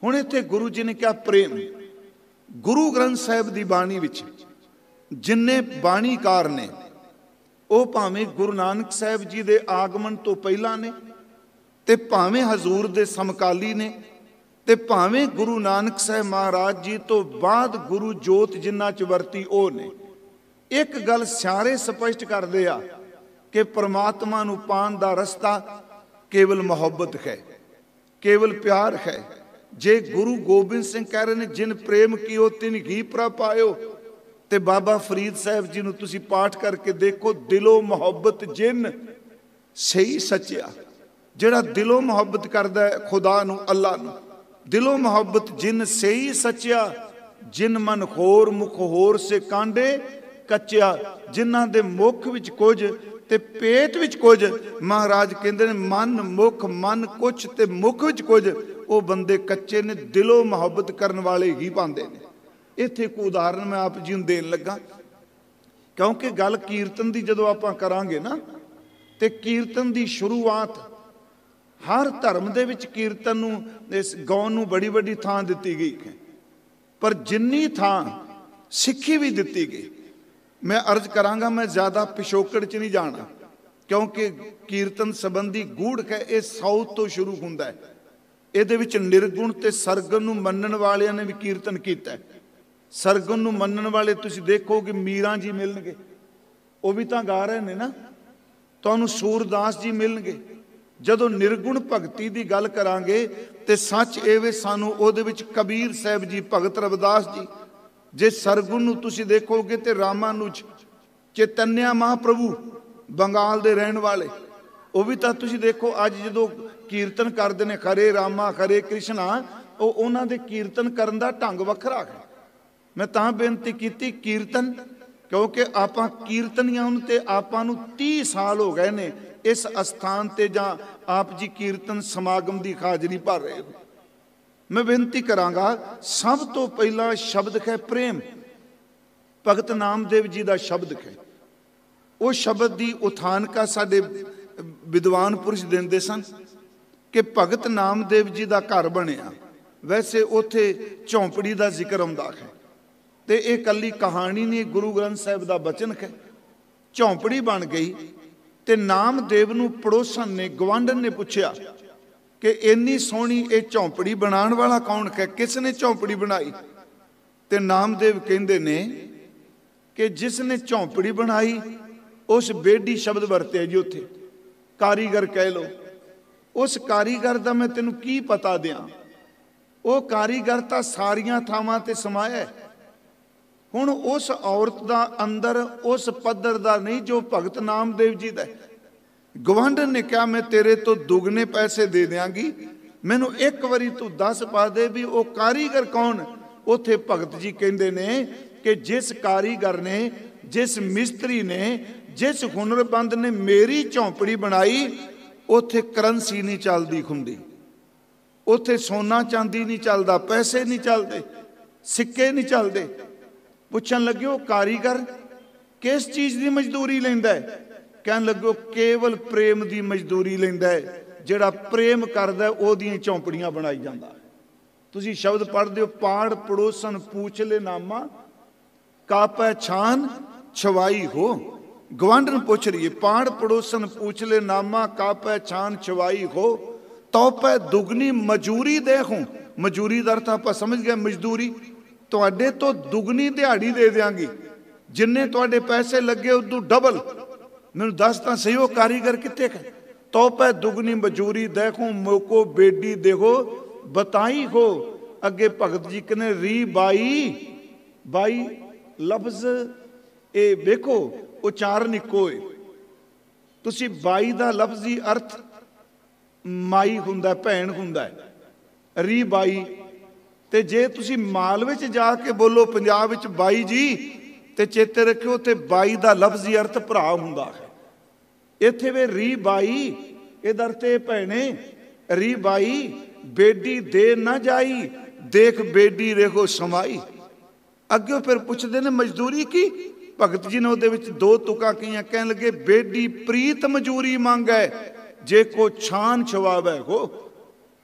हुण इत्थे गुरु जी ने क्या प्रेम, गुरु ग्रंथ साहिब की बाणी विच जिन्ने बाणीकार ने वो भावें गुरु नानक साहिब जी के आगमन तो पहला ने ते भावें हजूर दे समकाली ने ते भावें गुरु नानक साहिब महाराज जी तो बाद गुरु जोत जिन्ना च वरती वो ने। एक गल सारे स्पष्ट करते आ कि परमात्मा नूं पाण दा रस्ता केवल मुहब्बत है, केवल प्यार है। जे गुरु गोबिंद सिंह कह रहे हैं जिन प्रेम कियो तिन घी प्रभ पायो, ते बाबा फरीद साहब जी नूं तुसीं पाठ करके देखो, दिलों मुहब्बत जिन सही सच्चा, जिहड़ा दिलों मुहब्बत करदा है खुदा नूं अल्लाह नूं, दिलों मुहब्बत जिन सही सच्चा, जिन मन होर मुख होर से कांडे कच्चा, जिन्हां दे मुख विच कुछ ते पेट विच कुछ। महाराज कहंदे ने मन मुख मन कुछ ते मुख विच कुछ, वो बंदे कच्चे ने, दिलों मुहब्बत करन वाले ही पांदे ने। इत्थे एक उदाहरण मैं आप जी नूं देण लगा, क्योंकि गल कीर्तन की जदों आपां करांगे ना, ते कीर्तन की शुरुआत हर धर्म दे विच कीर्तन नूं इस गाउण नूं बड़ी बड़ी थां दित्ती गई है, पर जिन्नी थां सिੱਖੀ भी दित्ती गई। मैं अर्ज करांगा, मैं ज़्यादा पिछोकड़ च नहीं जाना, क्योंकि कीर्तन संबंधी गूढ़ है ये साउथ तो शुरू हुंदा है। इहदे विच निर्गुण ते सरगुण नूं मन्नण वालियां ने भी कीर्तन कीता है। सरगुण नूं मन्नण वाले तुसीं देखोगे मीरां जी मिलणगे, वो भी तां गा रहे ने ना, तुहानूं सूरदास जी मिलणगे। जदों निर्गुण भगती की गल करांगे तो सच एवे सानूं उहदे विच कबीर साहिब जी, भगत रविदास जी। जे सरगुण नूं तुसीं देखोगे तो रामानुज चैतन्य महाप्रभु बंगाल दे रहण वाले, वो भी तां तुसीं देखो अज जदों कीर्तन करदे ने हरे रामा हरे कृष्णा, वो उन्हां दे कीर्तन करन दा ढंग वखरा है। मैं तां बेनती कीती कीर्तन, क्योंकि आपां कीर्तनियां नूं ते आपां नूं 30 साल हो गए ने इस अस्थान ते जां आप जी कीर्तन समागम की हाजरी भर रहे हो। मैं बेनती करांगा, सब तो पहला शब्द है प्रेम। भगत नामदेव जी का शब्द है, वो शब्द की उथानका साडे विद्वान पुरुष देंदे सन कि भगत नामदेव जी का घर बनिया। वैसे उथे झोंपड़ी का जिक्र आउंदा है, तो ये कली कहानी नहीं, गुरु ग्रंथ साहिब का बचन है। झोंपड़ी बन गई तो नामदेव नूं पड़ोसन ने, गवांढन ने पूछया कि इन्नी सोहनी ये झोंपड़ी बनाने वाला कौन है, किसने झोंपड़ी बनाई? तो नामदेव कहंदे ने कि जिसने झोंपड़ी बनाई उस बेडी शब्द वरते जी, उत्थे कारीगर कह लो। उस कारीगर का मैं तेनों की पता दियां, वो कारीगर तो सारियां थावां ते समाया है। हुण उस औरत का अंदर उस पद्धर का नहीं जो भगत नामदेव जी का। गवांढन ने कहा मैं तेरे तो दुगने पैसे दे देंगी, मैनू एक बारी तू दस पा दे भी वो कारीगर कौन। उथे भगत जी कहते ने कि जिस कारीगर ने, जिस मिस्त्री ने, जिस हुनरबंद ने मेरी झोंपड़ी बनाई, उथे करंसी नहीं चलती हुंदी, उथे सोना चांदी नहीं चलता, पैसे नहीं चलते, सिक्के नहीं चलते। पुछन लगे वो कारीगर किस चीज़ की मजदूरी लैंदा है? कहन लगे केवल प्रेम की मजदूरी लैंदा है, जिहड़ा प्रेम करदा ओहदियां झोंपड़ियां बनाई जांदा। तुसीं शब्द पढ़दे हो, पाड़ पड़ोसन पूछ ले नामा, का पहचान छवाई हो। गवांढन पूछ रही है, पाड़ पड़ोसन पूछ ले नामा, का पहचान छवाई हो, तो पै दुगनी मजूरी दे हूँ। मजूरी का अर्थ आप समझ गए, मजदूरी तुहाडे तो दुगनी दिहाड़ी दे देंगी, जिन्ने तुहाडे पैसे लगे उदू डबल। मैनू दस तां सही वो कारीगर कित्थे है? तो पै दुगनी मजूरी देखो, मोको बेडी देखो बताई हो। अगे भगत जी कहने री बाई, बाई लफ्ज ये देखो उचारण इको है। तुसी बाई का लफ्जी अर्थ माई हुंदा, भैन हुंदा है, री बाई। ते जे तुसी मालवे च जाके बोलो पंजाब विच बाई जी, ते चेते रखियो ते बाई का लफ्जी अर्थ भरा हुंदा है। इत्थे वे री बाई इहदा अर्थ भैने, री बाई बेडी दे ना जाई, देख बेडी रेखो समाई। अगे फिर पुछदे ने मजदूरी की? भगत जी ने उहदे विच दो तुका कईयां, कहन लगे बेडी प्रीत मजूरी मांगै, जे को छान छवावै हो।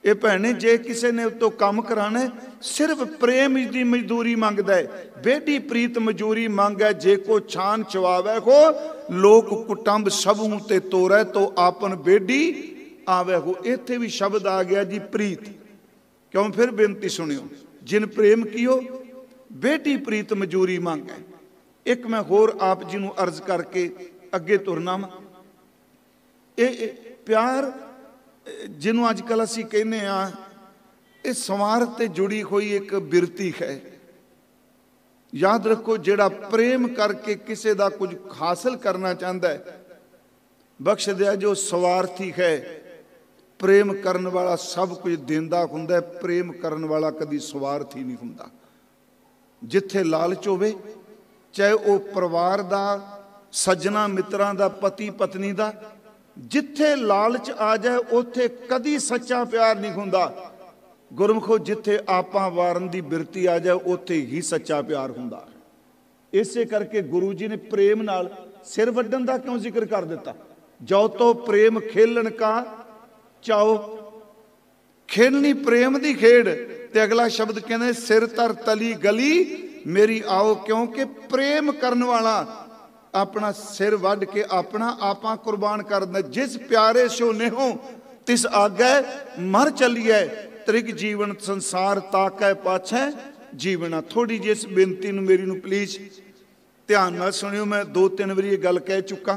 ਇਹ ਭੈਣੇ ਜੇ ਕਿਸੇ ਨੇ ਉਤੋਂ ਕੰਮ ਕਰਾਣਾ सिर्फ प्रेम की मजदूरी मंगदा है, बेटी प्रीत मजूरी मंगै, जे को छान चवावै हो, लोक कुटुंब सबू ते तोरै, तो आपन बेटी आवे हो। इत्थे भी शब्द आ गया जी प्रीत। क्यों? फिर बेनती सुनियो, जिन प्रेम कियो बेटी प्रीत मजूरी मंगै। एक मैं होर आप जी नूं अर्ज करके अगे तुरना वा। ये प्यार जिन्हों अजकल असीं कहने ये संवार ते जुड़ी हुई एक बिरती है। याद रखो, जिहड़ा प्रेम करके किसी का कुछ हासिल करना चाहता है, बख्श दिया जो स्वार्थी है। प्रेम करन वाला सब कुछ देंदा हुंदा है, प्रेम करन वाला कदी स्वार्थी नहीं हुंदा। जिथे लालच होवे, चाहे वो परिवार दा, सज्जना मित्रां दा, पति पत्नी दा, जिथे लालच आ जाए उत्थे कदी सच्चा प्यार नहीं हुंदा। गुरमुखो, जिथे आपां वारन दी बिरती आ जाए उत्थे ही सच्चा प्यार हुंदा। इसे करके गुरु जी ने प्रेम नाल सिर वड्डन दा क्यों जिक्र कर दिता? जो तो प्रेम खेलन का चाओ, खेलनी प्रेम दी खेड। ते अगला शब्द कहने सिर तर तली गली मेरी आओ, क्योंकि प्रेम करन वाला अपना सिर वड के अपना आपा कुर्बान कर दे। जिस प्यारे सो नेहो तिस आगे मर चलिए, त्रिक जीवन संसार ताकै पाछे जीवना। थोड़ी जी इस बेनती नूं मेरी नूं प्लीज ध्यान नाल सुनियो। मैं 2-3 बारी ये गल कह चुका।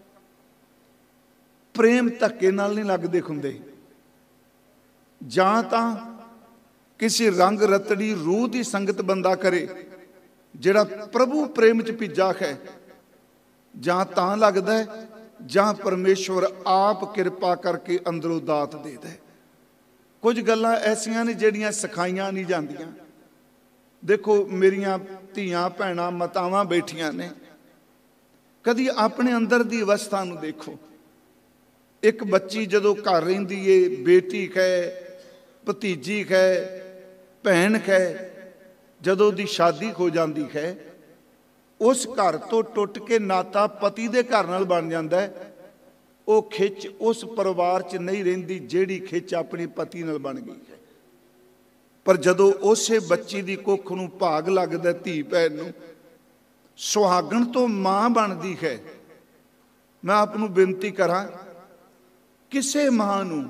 प्रेम धक्के नाल नहीं लगदे हुंदे, जां तां किसी रंग रतड़ी रूह की संगत बंदा करे जिहड़ा प्रभु प्रेम च भिजा है, जां तां लगदा है जां परमेश्वर आप किरपा करके अंदरों दात दे दे। कुछ गल्लां ऐसियां ने जिहड़ियां सिखाईयां नहीं जांदियां। देखो, मेरियां धीआं भैणां मातावां बैठियां ने, कदी अपने अंदर की अवस्था नूं देखो। एक बच्ची जदों घर रहिंदी है, बेटी है, भतीजी है, भैन है, जदों दी शादी हो जाती है, उस घर तो टुट के नाता पति दे घर नाल बन जाता है। वो खिच उस परिवार च नहीं रहिंदी जिहड़ी खिच अपने पति नाल बन गई है। पर जदों उसे बच्ची दी कुख नूं भाग लगदा, धी भैन नूं सुहागण तो मां बनदी है। मैं आप नूं बेनती करां, किसे मां नूं,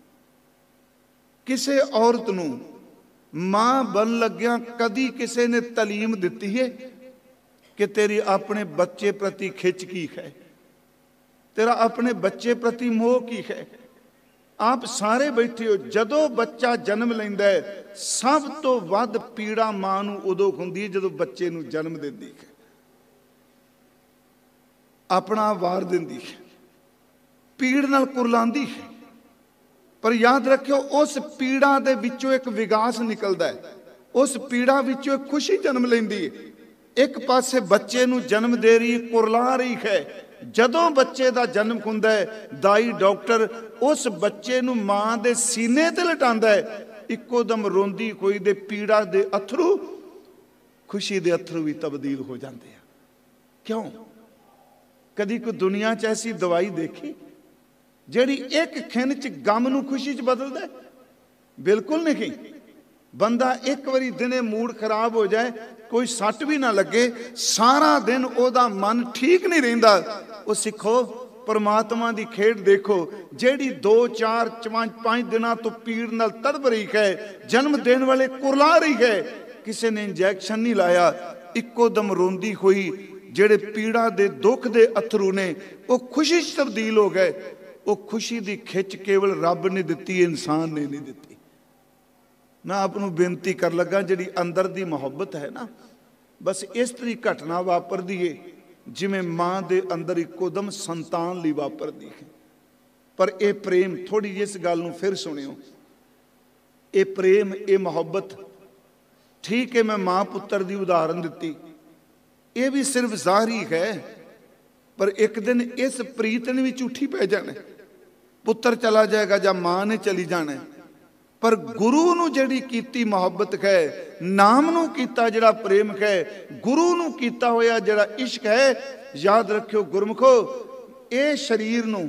किसे औरत नूं मां बन लग्या कदी किसे ने तलीम दिती है कि तेरी अपने बच्चे प्रति खिच की है, तेरा अपने बच्चे प्रति मोह की है? आप सारे बैठे हो, जदों बच्चा जन्म लैंदा है सब तो वध पीड़ा मां नूं उदों हुंदी है जदों बच्चे नूं जन्म दिंदी है, अपना वार दिंदी है, पीड़ नाल कुरलांदी है। पर याद रखियो, उस पीड़ा दे विचों एक विकास निकलदा है, उस पीड़ा विचों एक खुशी जन्म लैंदी है। एक पासे बच्चे नूं जन्म दे रही है, कुरला रही है। जदों बच्चे का जन्म हुंदा है, दाई डॉक्टर उस बच्चे नूं मां दे सीने ते लटांदा है, इक्को दम रोंदी होई दे पीड़ा दे अथरू खुशी दे अथरू भी तब्दील हो जाते हैं। क्यों? कदी कोई दुनिया च ऐसी दवाई देखी जिहड़ी एक खिन च गम नूं खुशी च बदल दे? बिल्कुल नहीं। बंदा एक बारी दिने मूड खराब हो जाए, कोई सट भी ना लगे, सारा दिन ओदा मन ठीक नहीं रहिंदा। वो सिखो परमात्मा की खेड देखो, जेड़ी 2-4-5 दिनों तो पीड़ नाल तड़प रही है, जन्म देने वाले कुरला रही है, किसी ने इंजैक्शन नहीं लाया, इक्को दम रोंदी हुई जेड़े पीड़ा दे दुख दे अथरू ने वो खुशी च तब्दील हो गए। वो खुशी की खिच केवल रब ने दिती, इंसान ने नहीं दिती। मैं आपनों बेनती कर लगा, जी अंदर की मुहब्बत है ना, बस इस तरी घटना वापरदी है जिमें मां दे अंदर इकोदम संतान ली वापरदी है। पर यह प्रेम, थोड़ी जी इस गल नूं फिर सुनियो, ये प्रेम, ये मुहब्बत, ठीक है मैं मां पुत्र की उदाहरण दी, ये भी सिर्फ ज़ाहरी है, पर एक दिन इस प्रीत ने भी झूठी पै जाना, पुत्र चला जाएगा या मां ने चली जाना। पर गुरु नूं जिहड़ी कीती मुहब्बत है, नाम नूं कीता जिहड़ा प्रेम है, गुरु नूं कीता होया जिहड़ा इश्क है, याद रखियो गुरमुखो, ये शरीर नूं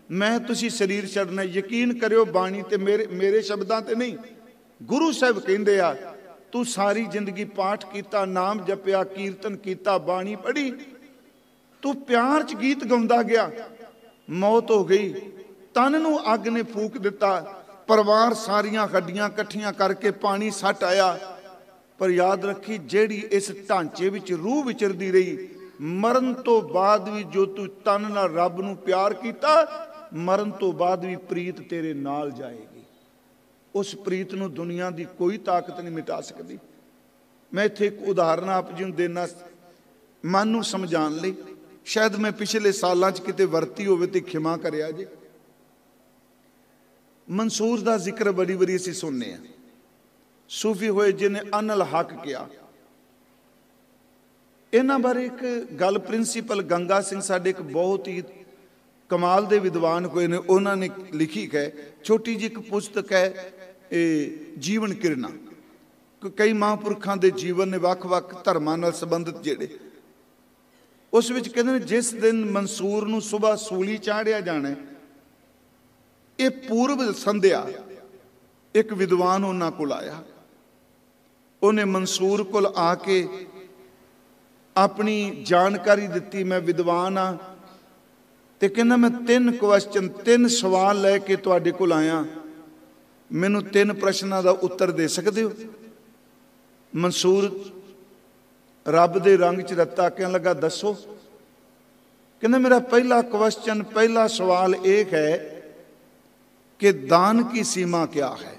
मैं तुसी शरीर छड्डना, यकीन करियो बाणी ते मेरे शब्दां ते नहीं। गुरु साहब कहंदे आ तू सारी जिंदगी पाठ किया, नाम जपिया, कीर्तन किया, बाणी पढ़ी, तू प्यार च गीत गाउंदा गया, मौत हो गई, तन नूं अग ने फूक दिता, परिवार सारियां हड्डियां कट्ठियां करके पानी सट आया। पर याद रखी जेड़ी इस ढांचे विच रूह विचरदी रही, मरण तो बाद भी जो तू तन नाल रब नूं प्यार किया, मरण तो बाद भी प्रीत तेरे नाल जाएगी। उस प्रीत नूं दुनिया की कोई ताकत नहीं मिटा सकती। मैं इत्थे एक उदाहरण आप जी नूं देना मन नूं समझाउण लई, शायद मैं पिछले सालां च किते वरती होवे ते खिमा करिया जे। मंसूर का जिक्र बड़ी बारी असीं सुनने हैं, सूफी होए जिन्हें अनल हक किया। इन्हां बारे एक गल प्रिंसीपल गंगा सिंह साडे एक बहुत ही कमाल दे विद्वान होए ने, उन्होंने लिखी है, छोटी जी एक पुस्तक है जीवन किरणा। कई महापुरखों के जीवन ने वख-वख धर्मां नाल संबंधित जेड़े, उस विच कहंदे ने जिस दिन मंसूर नूं सुबह सूली चाढ़िया जाना है, ये पूर्व संध्या एक विद्वान उन्हां कोल आया। उन्हें मंसूर कोल आके अपनी जानकारी दिती, मैं विद्वान हाँ, तो कहना मैं 3 क्वेश्चन 3 सवाल लैके तुहाडे कोल आया, मैनू 3 प्रश्नों का उत्तर दे सकते हो। मंसूर रब दे रंग च रत्ता कहने लगा दसो। कहना मेरा पहला क्वेश्चन, पहला सवाल एक है कि दान की सीमा क्या है,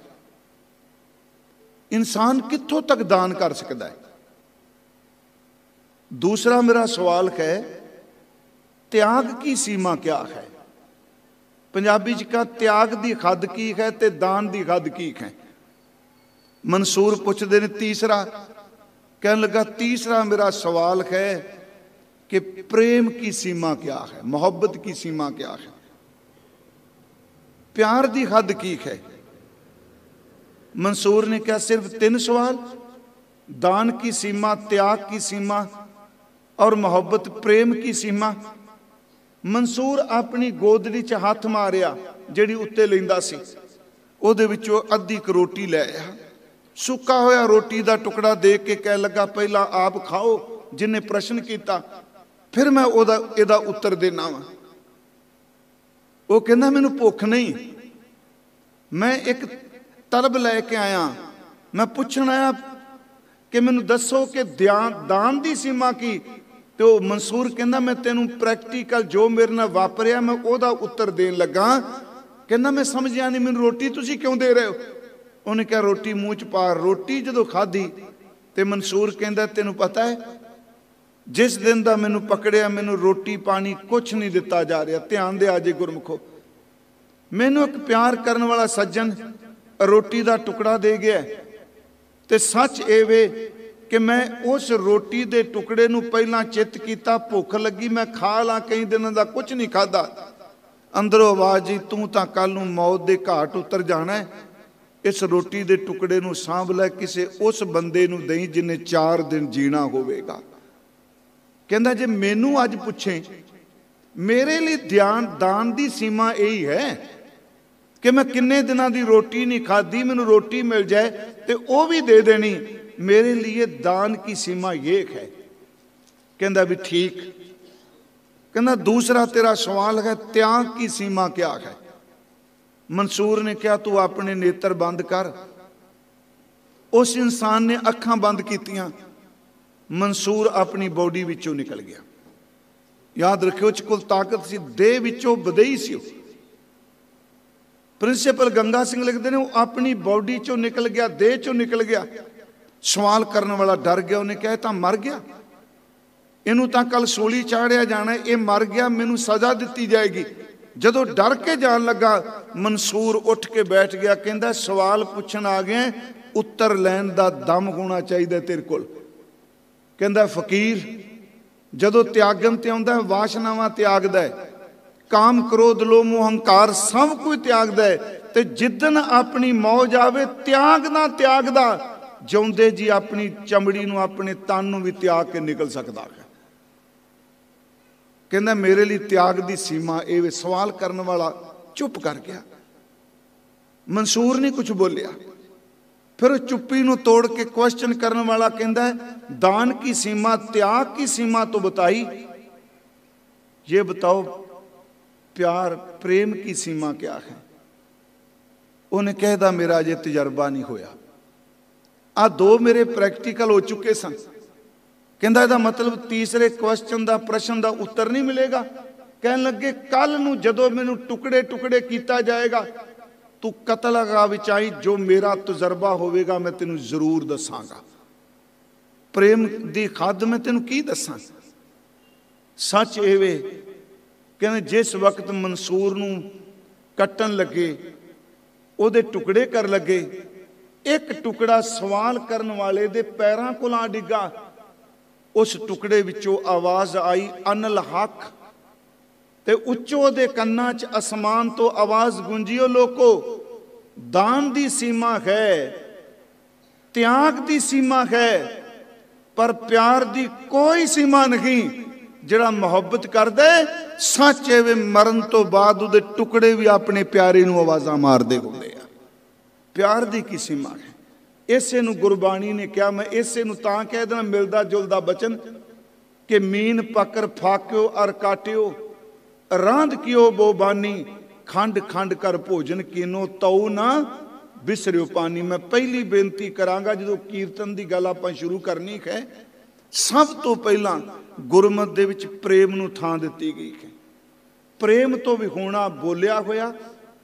इंसान कित्थों तक दान कर सकता है। दूसरा मेरा सवाल है त्याग की सीमा क्या है, पंजाबी च कहा त्याग की हद की है ते दान की हद की है। मंसूर पूछते ने तीसरा, कहने लगा तीसरा मेरा सवाल है कि प्रेम की सीमा क्या है, मोहब्बत की सीमा क्या है, प्यार की हद की है। मंसूर ने कहा सिर्फ 3 सवाल, दान की सीमा, त्याग की सीमा और मोहब्बत प्रेम की सीमा। मंसूर अपनी गोदड़ी च हाथ मारिया जिहड़ी उत्ते लैंदा सी, उहदे विचों अद्धी क रोटी लै आया, सुक्का होया रोटी का टुकड़ा देख के कह लगा पहला आप खाओ जिन्हें प्रश्न किया, फिर मैं इहदा उत्तर देना वा। वो कहना मैनू भुख नहीं, मैं एक तलब लैके आया, मैं पूछण आया कि मैनू दसो कि दान की सीमा की। तो मंसूर कहना मैं तेनू प्रैक्टिकल जो मेरे नाल वापरिया मैं ओहदा उत्तर देन लगा। कहना मैं समझिया नहीं, मैनू रोटी तुसीं क्यों दे रहे हो। उन्हें कहा रोटी मूँह च पा। रोटी जो खाधी तो मंसूर कहता तेनू पता है जिस दिन का मैनू पकड़िया मैनू रोटी पानी कुछ नहीं दिता जा रहा। ध्यान दे आजे गुरमुखो, मैनू एक प्यार करने वाला सज्जन रोटी का टुकड़ा दे गया, तो सच ये वे कि मैं उस रोटी के टुकड़े नूं पहला चित किया, भुख लगी मैं खा ला, कई दिनों का कुछ नहीं खादा, अंदरों आवाज़ जी तू तो कल नूं मौत के घाट उतर जाना है, इस रोटी के टुकड़े नूं सांभ लै, किसी उस बंदे नूं दई जिन्हें 4 दिन जीना होवेगा। कहंदा जे मैनू अज पुछे मेरे लिए दान की सीमा यही है कि मैं किन्ने दिनों की रोटी नहीं खाधी, मैनू रोटी मिल जाए तो वह भी दे देनी, मेरे लिए दान की सीमा ये है। कहंदा भी ठीक। कहंदा दूसरा तेरा सवाल है त्याग की सीमा क्या है। मंसूर ने कहा तू अपने नेत्र बंद कर। उस इंसान ने अखां बंद कीतियां, मंसूर अपनी बॉडी विचों निकल गया। याद रखियो उस कोल ताकत सी, देह विचों बदई सी। प्रिंसीपल गंगा सिंह लिखते हैं वो अपनी बॉडी चों निकल गया, देह चों निकल गया। सवाल करने वाला डर गया, उन्हें कहा तो मर गया, इनू तो कल सूली चाढ़िया जाना, ये मर गया, मैनू सजा दी जाएगी। जदों डर के जान लगा मंसूर उठ के बैठ गया। कहता सवाल पूछण आ गए, उत्तर लैन का दम होना चाहिए तेरे कोल। कहता फकीर जदों त्यागन ते आउंदा वासनावां त्यागदा है, काम क्रोध लोभ मोह हंकार सब कुछ त्यागदा है, ते जिदन अपनी मौज आवे त्यागदा जिउंदे जी अपनी चमड़ी नूं अपने तन नूं भी त्याग के निकल सकता है। कहता मेरे लिए त्याग की सीमा ये सवाल करने वाला चुप कर गया। मंसूर नहीं कुछ बोलिया। फिर चुप्पी नूं तोड़ के क्वेश्चन करने वाला कहता है दान की सीमा त्याग की सीमा तो बताई, ये बताओ प्यार प्रेम की सीमा क्या है। उन्हें कहता मेरा अजे तजर्बा नहीं होया, आ दो मेरे प्रैक्टिकल हो चुके सन। कहता इहदा मतलब तीसरे क्वेश्चन का प्रश्न का उत्तर नहीं मिलेगा। कह लगे कल नूं जदों मैनूं टुकड़े टुकड़े किया जाएगा तू कतलगा विच आई, जो मेरा तजर्बा होवेगा मैं तेनू जरूर दसांगा। प्रेम की खाद मैं तेनू की दसां। सच एवे कहने जिस वक्त मंसूर नूं कट्टन लगे उहदे टुकड़े कर लगे, एक टुकड़ा सवाल करने वाले दे पैरां कोल आ डिगा। उस टुकड़े विचों आवाज़ आई अनल हक, ते उच्चों दे कन्नां च आसमान तो आवाज़ गूंजियो लोको दान दी सीमा है, त्याग दी सीमा है, पर प्यार दी कोई सीमा नहीं। जिहड़ा मुहब्बत कर दे सच एवे मरन तो बाद उहदे टुकड़े भी अपने प्यारे नूं आवाज़ां मारदे हुंदे आ। प्यार दी की सीमा है। इसे नूं गुरबाणी ने कहा, मैं इसे नूं तां कह देना मिलदा जुलदा बचन कि मीन पकर फाक्यो अर काट्यो रांध कियो बोबानी, खंड खंड कर भोजन कीनो तऊ ना बिसरियो पानी। मैं पहली बेनती करांगा जो कीर्तन की गल आपां शुरू करनी है, सब तो पहला गुरमत दे विच प्रेम नूं थां दित्ती गई है। प्रेम तो भी होना बोलिया होया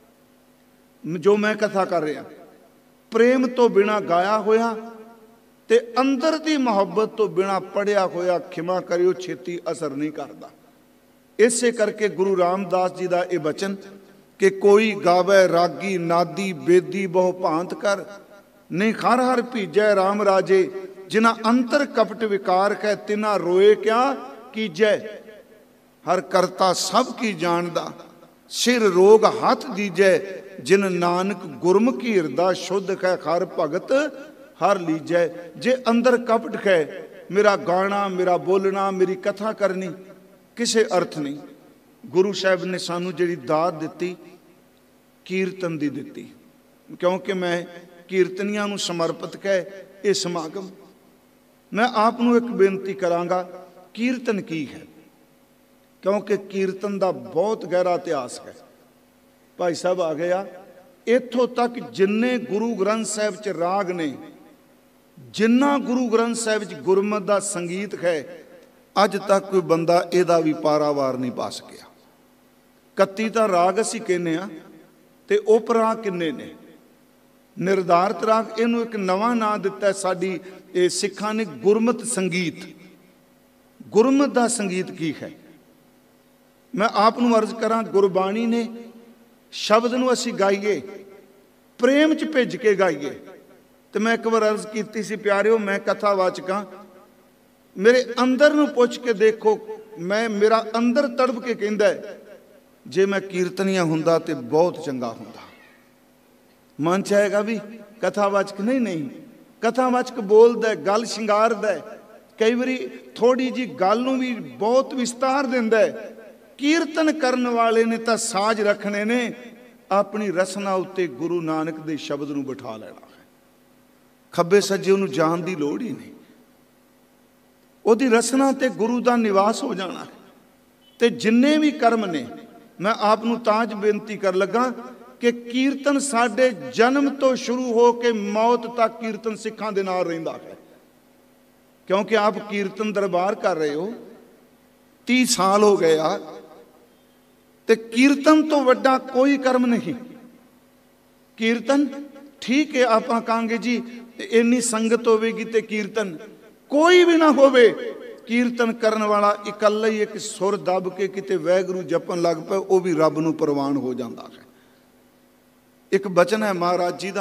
जो मैं कथा कर रहा, प्रेम तो बिना गाया होया ते अंदर दी मुहब्बत तो बिना पढ़िया होया खिमा करियो छेती असर नहीं करता। इसे करके गुरु रामदास जी का यह बचन कि कोई गावे रागी नादी बेदी बहु भांत कर, नहीं हर हर भीजै राम राजे, जिना अंतर कपट विकार है तिना रोए क्या कीजै। हर करता सब की जानदा सिर रोग हाथ दीजै, जिन नानक गुरमुखी हिरदा शुद्ध है हर भगत हर लीजै। जे अंदर कपट है मेरा गाना मेरा बोलना मेरी कथा करनी किसे अर्थ नहीं। गुरु साहब ने सानू जिहड़ी दात दिती कीर्तन दी दिती, क्योंकि मैं कीर्तनियां नूं समर्पित है ये समागम। मैं आप नूं एक बेनती करांगा, कीर्तन की है, क्योंकि कीर्तन का बहुत गहरा इतिहास है। भाई साहब आ गया इत्थों तक जिन्ने गुरु ग्रंथ साहब च राग ने, जिन्ना गुरु ग्रंथ साहब च गुरमत का संगीत है, अज तक कोई बंदा इहदा भी पारावार नहीं पा सकिया। 31 तो राग असीं कहने आ ते उप राग किन्ने ने निर्धारित राग, इनू एक नवा नाम दिता साडी सिखां ने गुरमत संगीत। गुरमत का संगीत की है? मैं आप नूं अर्ज करा, गुरबाणी ने शब्द नूं असीं गाइए प्रेम च भिज के गाइए। तो मैं एक बार अर्ज की सी प्यारिओ, मैं कथावाचक हां, मेरे अंदर नूं पुछ के देखो, मैं मेरा अंदर तड़प के कहंदा है जे मैं कीर्तनिया हुंदा ते बहुत चंगा हुंदा। मन चाहेगा भी कथावाचक नहीं, नहीं कथावाचक बोलदा है, गल शिंगारदा है, कई बारी थोड़ी जी गल नूं भी बहुत विस्तार दिंदा है। कीर्तन करने वाले ने तां साज रखने ने, अपनी रसना उत्ते गुरु नानक दे शब्द नूं बिठा लेना है। खब्बे सज्जे उहनूं जाण दी लोड़ ही नहीं, उहदी रसना ते गुरु दा निवास हो जाना है। ते जिन्ने भी कर्म ने, मैं आप नूं ताज बेनती कर लगा कि कीर्तन साडे जन्म तो शुरू हो के मौत तक कीर्तन सिखां दे नाल रहिंदा है। क्योंकि आप कीर्तन दरबार कर रहे हो, 30 साल हो गए आ, ते कीर्तन तो वड्डा कोई कर्म नहीं। कीर्तन ठीक है, आप कहांगे जी इन्नी संगत होवेगी ते कीर्तन, कोई भी ना होवे, कीर्तन करने वाला इकल्ला ही एक सुर दब के किते वैगुरू जपन लग पे, वो भी रब नूं प्रवान हो जाता है। एक बचन है महाराज जी का,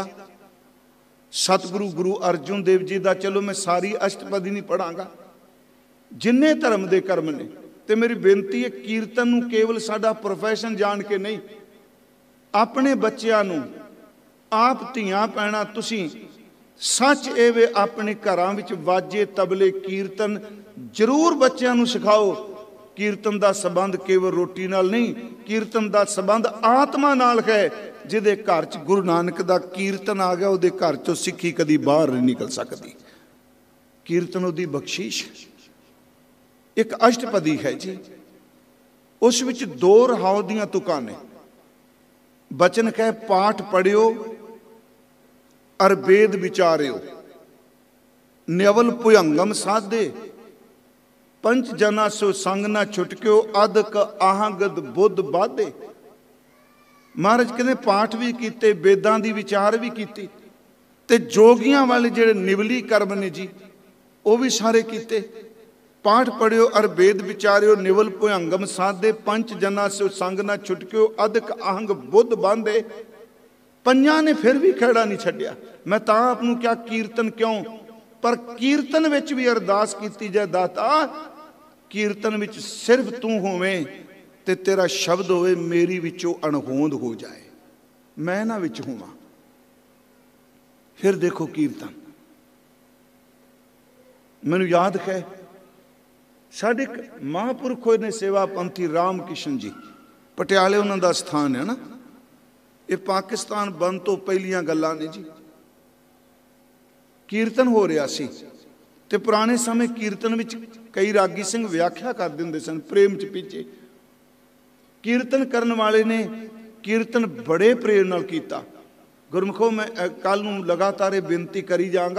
सतगुरु गुरु अर्जुन देव जी का। चलो मैं सारी अष्टपदी नहीं पढ़ांगा, जिन्ने धर्म के कर्म ने। तो मेरी बेनती है, कीर्तन नूं केवल साडा प्रोफैशन जान के नहीं, अपने बच्चों नूं आप धियां पैणा तुसीं सच एवे अपने घरां विच वाजे तबले कीर्तन जरूर बच्चों नूं सिखाओ। कीर्तन का संबंध केवल रोटी नाल नहीं, कीर्तन का संबंध आत्मा नाल है। जिहदे घर च गुरु नानक का कीर्तन आ गया, उहदे घर चों सिक्खी कदी बाहर नहीं निकल सकती। कीर्तन उहदी बख्शीश। एक अष्टपदी है जी, उस विच 2 रहाओ दियां तुकां ने। बचन कह पाठ पढ़ियो अर वेद विचारियो, निवल भुयंगम साधे, पंच जना सो संग ना छुटक्यो, अदक आहंगद बुद्ध बाधे। महाराज कहते पाठ भी कीते, वेदां दी विचार भी कीती, ते जोगियां वाले जेड़े निवली कर्म ने जी वो भी सारे कीते। पाठ पढ़ियो अर वेद विचारियो, निवल भुयंगम साधे, पंच जना सो संग ना छुटक्यो, अदक आहंग बुद्ध बांधे। पंजां ने फिर भी खड़ा नहीं छड्डिया। मैं तां आपनूं क्या कीर्तन क्यों, पर कीर्तन विच भी अरदास कीती जाए, दाता कीर्तन विच सिर्फ तू होवें ते तेरा शब्द होवे, मेरी विचों अणहोंद हो जाए, मैं ना विच होवां। फिर देखो कीर्तन। मैनूं याद है साडे महापुरख होए ने सेवा पंथी राम किशन जी, पटियाले उन्हां दा स्थान है ना। ये पाकिस्तान बंद तो पहलियां गल्लां ने जी। कीर्तन हो रहा सी ते पुराने समय कीर्तन विच कई रागी सिंह व्याख्या कर दिंदे सन, प्रेम च पीछे। कीर्तन करन वाले ने कीर्तन बड़े प्रेम नाल कीता। गुरमुखो मैं कल नूं लगातार ये बेनती करी जाऊंगा,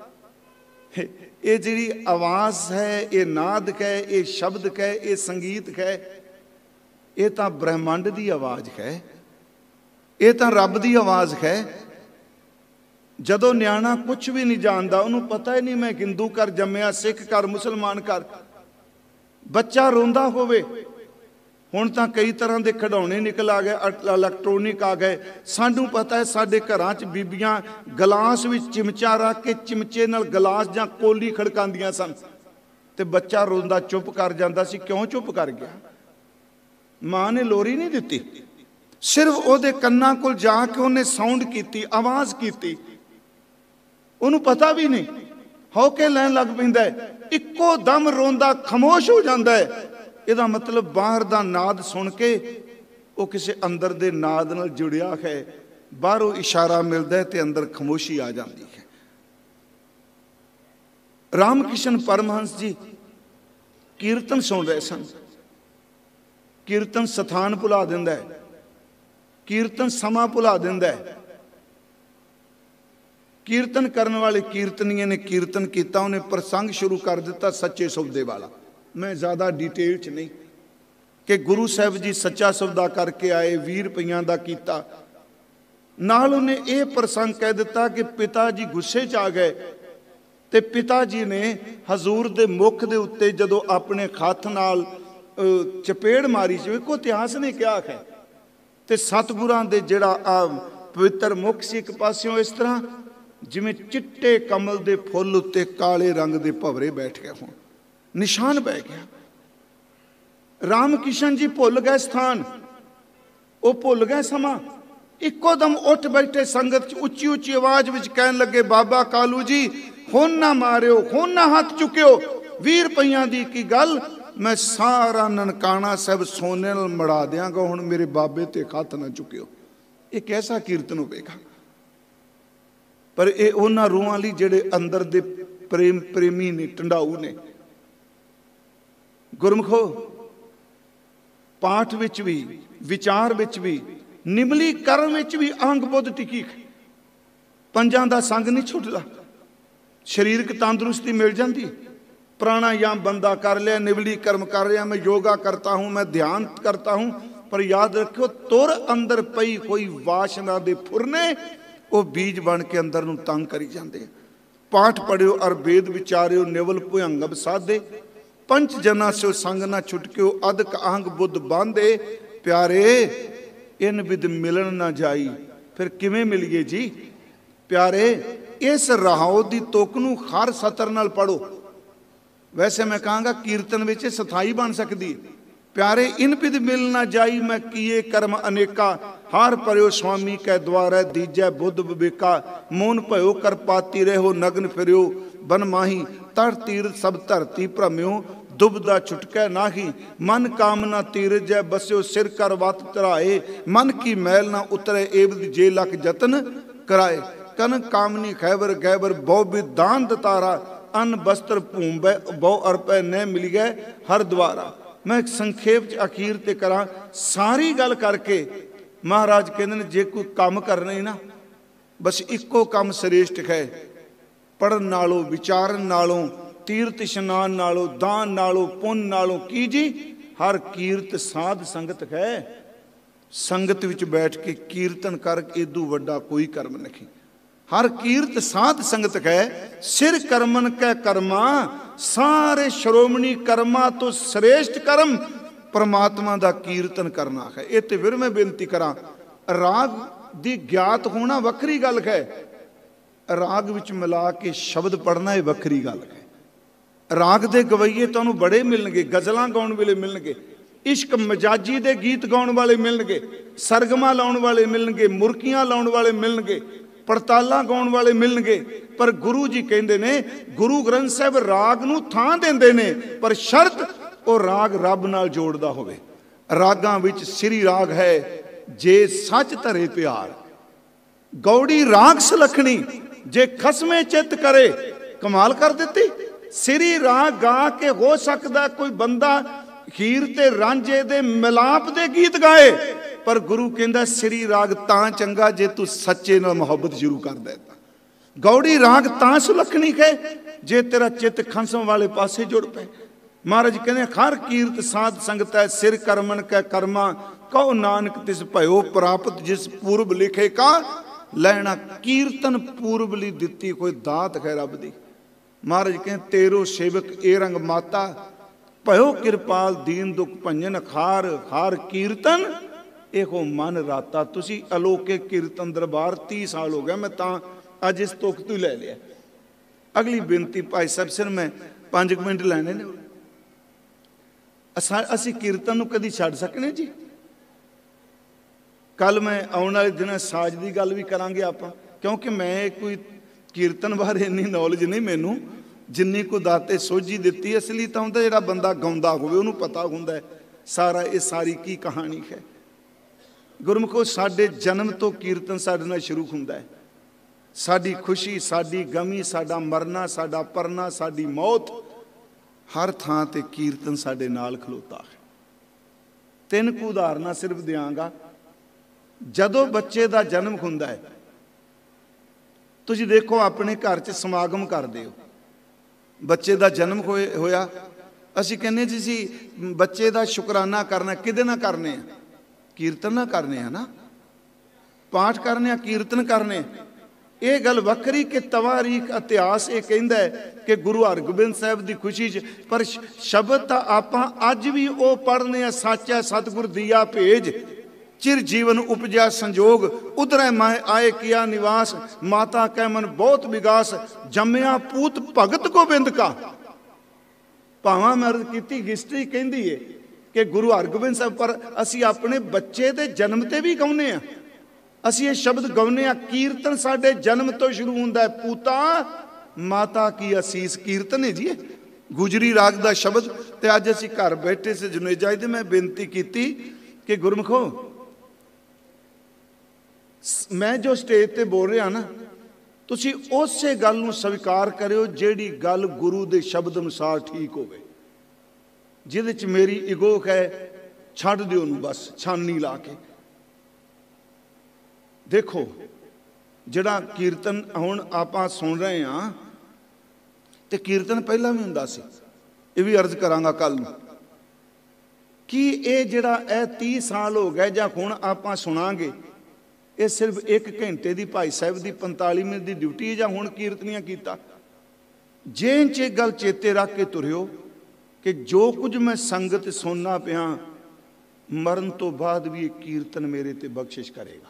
ये जी आवाज़ है, ये नाद है, ये शब्द है, ये संगीत है, ये तो ब्रह्मांड की आवाज़ है, ये तो रब की आवाज़ है। जदों न्याणा कुछ भी नहीं जानता, उन्होंने पता ही नहीं मैं हिंदू घर जम्मिया, सिख घर, मुसलमान घर, बच्चा रोंदा होवे। हुण तां कई तरह के खिडौने निकल आ गए, इलैक्ट्रॉनिक आ गए। सानू पता है साडे घरां च बीबियां गिलास विच चिमचा रख के चिमचे नाल गिलास जां कोली खड़कांदियां सन, ते बच्चा रोंदा चुप कर जांदा सी। क्यों चुप कर गया? मां ने लोरी नहीं दित्ती, सिर्फ उहदे कन्नां कोल जाके उहने साउंड कीती, आवाज़ कीती। उहनूं पता भी नहीं, हौके लैन लग पैंदा है, इक्को दम रोंदा खामोश हो जाता है। ਇਹਦਾ मतलब बाहर का नाद सुन के वो किसी अंदर के नाद नाल जुड़िया है, बाहरों इशारा मिलता है तो अंदर खामोशी आ जाती है। रामकिशन परमहंस जी कीर्तन सुन रहे सन। कीर्तन स्थान भुला दिंदा है, कीर्तन समा भुला दिंदा है। कीर्तन करने वाले कीर्तनीय ने कीर्तन किया, उन्हें प्रसंग शुरू कर दिता सच्चे सौदे वाला। मैं ज़्यादा डिटेल च नहीं कि गुरु साहब जी सच्चा सौदा करके आए, 20 रुपइयां दा कीता। नाल उन्हें यह प्रसंग कह दिता कि पिता जी गुस्से च आ गए, तो पिता जी ने हजूर के मुख के उत्ते जदों अपने हथ नाल चपेड़ मारी, देखो इतिहास ने क्या है, तो सतगुरां दे जिहड़ा पवित्र मुख से एक पासियों इस तरह जिवें चिट्टे कमल के फुल उत्ते काले रंग के भवरे बैठ गए हों, निशान पै गया। रामकिशन जी भुल गए स्थान, वो भुल गए समा। इको दम उठ बैठे संगत उच्ची उच्ची आवाज में कहन लगे, बाबा कालू जी हुण ना मारियो, हुण ना हाथ चुकियो, 20 रुपइयां दी की गल मैं सारा ननकाना साहब सोने नाल मड़ा देंगा, हुण मेरे बाबे ते हथ ना चुकियो। ये कैसा कीर्तन होगा? पर ये उन्हां रूहां लई जिहड़े अंदर दे प्रेम प्रेमी ने, ढंडाऊ ने। गुरमुखो पाठ विच भी, विचार विच भी, निमली कर्म विच भी अंग बुद्ध टिकी। पंजां दा संग नहीं छुटदा, शरीरक तंदुरुस्ती मिल जाती। प्राणायाम बंदा कर लिया, निवली कर्म कर रहा, मैं योगा करता हूँ, मैं ध्यान करता हूँ, पर याद रखो तुर अंदर पई कोई वासना दे फुरने वो बीज बन के अंदर नूं तंग करी जाते। पाठ पढ़ियो और वेद विचारियो, निवल भुयंगम साधे, पंच जना से संग ना छुटक्यो, अदक आहंग बुद्ध बांधे। प्यारे इन विद मिलन ना जाई, फिर किवें मिलिए जी? प्यारे इस रहाओ दी तुक नूं हर सतर नाल पढ़ो। वैसे मैं कहूँगा कीर्तन विच स्थाई बन सकती है। प्यारे इन विद मिल ना जाई, मैं किए कर्म अनेका, हार पर्यो स्वामी कै द्वारै, दीजै बुद्ध विवेका, मोन भयो कर पाती रहो, नग्न फिरियो बन माही, तर तीर सब धरती भ्रमियो, दुबदा छुटकै नाही। मन कामना तीरजै बस्यो सिर कर वत धराए। मन की मैल ना उतरे एवद जे लख जतन कराए। कनक कामनी खैबर गैबर बहु विदान दतारा। अन्न वस्त्र भूम बहु अरपै न मिल गए हर द्वारा। मैं संखेप च अखीर ते करा सारी गल करके महाराज कहते हैं जे कोई काम करना ना बस इको काम श्रेष्ठ है, पढ़न नालों विचारन नालों तीर्थ इशनान नालों दान नालों पुण्य नालों की जी हर कीर्त साध संगत है। संगत विच बैठ के कीर्तन कर इदू वड्डा कोई कर्म नहीं। हर कीर्त साध संगत है। सिर कर्मन कै कर्मा सारे श्रोमणी कर्मा तो श्रेष्ठ कर्म परमात्मा दा कीर्तन करना है। ये तो फिर मैं बेनती करा राग दी ज्ञात होना वखरी गल है, राग विच मिला के शब्द पढ़ना ये वखरी गल है। राग दे गवैये तुहानूं बड़े मिलणगे, गज़लां गाउण वेले मिलणगे, इश्क मजाजी दे गीत गाउण वाले मिलणगे, सरगमा लाउण वाले मिलणगे, मुरकियां लाउण वाले मिलणगे, पड़ताला गाउण वाले मिलणगे। पर गुरु जी कहंदे ने गुरु ग्रंथ साहिब राग नूं थां देंदे ने पर शर्त ਉਹ ਰਾਗ ਰੱਬ ਨਾਲ ਜੋੜਦਾ ਹੋਵੇ। ਰਾਗਾਂ ਵਿੱਚ ਸ੍ਰੀ ਰਾਗ ਹੈ ਜੇ ਸੱਚ ਧਰੇ ਪਿਆਰ। ਗੌੜੀ ਰਾਗ ਸਲਖਣੀ ਜੇ ਖਸਮੇ ਚਿੱਤ ਕਰੇ। ਕਮਾਲ ਕਰ ਦਿੱਤੀ। ਸ੍ਰੀ ਰਾਗ ਗਾ ਕੇ ਹੋ ਸਕਦਾ ਕੋਈ ਬੰਦਾ ਹੀਰ ਤੇ ਰਾਂਝੇ ਦੇ ਮਿਲਾਪ ਦੇ ਗੀਤ ਗਾਏ, ਪਰ ਗੁਰੂ ਕਹਿੰਦਾ ਸ੍ਰੀ ਰਾਗ ਤਾਂ ਚੰਗਾ ਜੇ ਤੂੰ ਸੱਚੇ ਨਾਲ ਮੁਹੱਬਤ ਸ਼ੁਰੂ ਕਰ ਦੇ। ਗੌੜੀ ਰਾਗ ਤਾਂ ਸੁਲੱਖਣੀ ਹੈ ਜੇ ਤੇਰਾ ਚਿੱਤ ਖਸਮ ਵਾਲੇ ਪਾਸੇ ਜੁੜ ਪਏ। महाराज कहते हर कीर्त साध संगत है सिर करमन कै कर्मा। कहो नानक तिस भयो प्राप्त जिस पूर्व लिखे का लैना। कीर्तन पूर्वली दिती कोई दात है रब दी। महाराज कहते तेरो सेवक ए रंग माता भयो कृपाल दीन दुख भंजन खार। हार कीर्तन एहो मन राता। तुसी अलोके कीर्तन दरबार 30 साल हो गया, मैं तां अज इस तुख तू लै लिया। अगली बेनती भाई साहब सिर मैं 5 मिनट लैने ने। असी कीर्तन नूं कदी छड्ड सकने जी? कल मैं आने वाले दिन साज की गल भी करांगे आपां, क्योंकि मैं कोई कीर्तन बारे इन्नी नॉलेज नहीं मैनूं जिन्नी को दाते सोझी दिती। असली तो हुंदा जिहड़ा बंदा गाउंदा होवे उहनूं पता हुंदा है सारा ये सारी की कहानी है। गुरमुखो साडे जन्म तो कीर्तन साडे नाल शुरू हुंदा है। साडी खुशी साडी गमी साडा मरना साडा परना साडी मौत हर थां ते कीर्तन साडे नाल खलोता है। 3 कुछ उदाहरणां सिर्फ दियांगा। जदों बच्चे दा जन्म हुंदा है तुसीं देखो अपने घर च समागम करदे हो। बच्चे दा जन्म होया असीं कहने जी बच्चे दा शुकराना करना किहदे नाल करने आ? कीर्तन नाल करने आ ना। पाठ करने आ कीर्तन करने। ये गल वक्री कि तवारीख इतिहास ये कहता है कि गुरु हरगोबिंद साहब की खुशी च पर शब्द तो आप अज भी वो पढ़ने सच है। सतगुर दिया भेज चिर जीवन उपजा संजोग उधर मैं आए किया निवास। माता कै मन बहुत विगास जम्मिया पूत भगत गोबिंद का। भावां मैं अर्ज की हिस्टरी कहती है कि गुरु हरगोबिंद साहब पर असी अपने बच्चे के जन्म ते भी गाउने आ। असी ये शब्द गाउने आ। कीर्तन साडे जन्म तो शुरू होंदा है। पूता माता की असीस कीर्तन है जी गुजरी राग दा शब्द। ते अज असी घर बैठे से जुनेजा दे मैं बेनती की कि गुरमुखो मैं जो स्टेज ते बोल रहा ना तुसी उसे गल नूं स्वीकार करियो जिहड़ी गल गुरु दे शब्द अनुसार ठीक होवे। जिहदे च मेरी इगो है छड्ड दिओ नूं बस छानी ला के। देखो जिहड़ा कीर्तन हुण आपां सुन रहे हैं तो कीर्तन पहला भी हुंदा सी। ये भी अर्ज करांगा कल नूं कि ये जिहड़ा 30 साल हो गए जां हुण आपां सुनांगे ये सिर्फ 1 घंटे की भाई साहब की 45 मिनट की ड्यूटी है जां हुण कीर्तनियां कीता। जेन च गल चेते रख के तुरियो कि जो कुछ मैं संगत सुनना पिया मरण तो बाद भी कीर्तन मेरे ते बख्शिश करेगा।